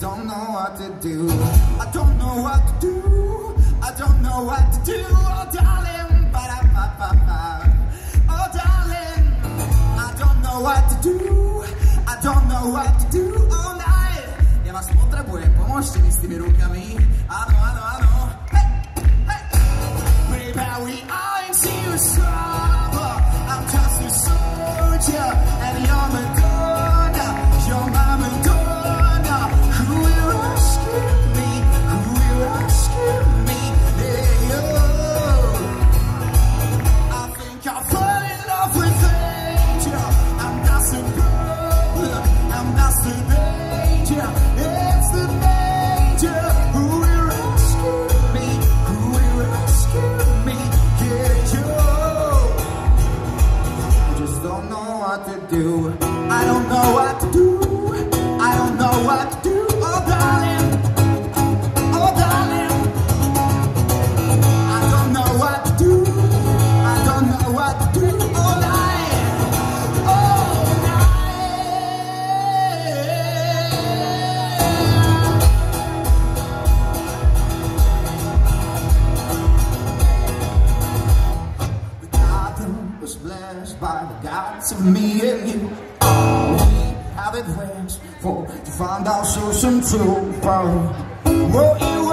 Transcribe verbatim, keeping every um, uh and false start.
don't know what to do. I don't know what to do. I don't know what to do. Oh darling, ba-da-ba-ba-ba. Oh darling, I don't know what to do. I don't know what to do all night. Я вас потребуję, pomożcie mi z tymi rukami. Ano, ano, ano. Hey, hey. Baby, we are in serious trouble. I'm just a soldier, and you're Madonna. You're my Madonna. Who will rescue me? Who will rescue me? Hey, oh. I think I'll fall in love with angel. I'm not the problem. I'm not the danger. It's the danger. Who will rescue me? Who will rescue me? Yeah, yo. I just don't know what to do. I don't know what to do. I don't know what to do. Oh darling, oh darling. I don't know what to do. I don't know what to do. All night, all night. The garden was blessed by the gods of me and you. How it went for to find out so some true power. Well, you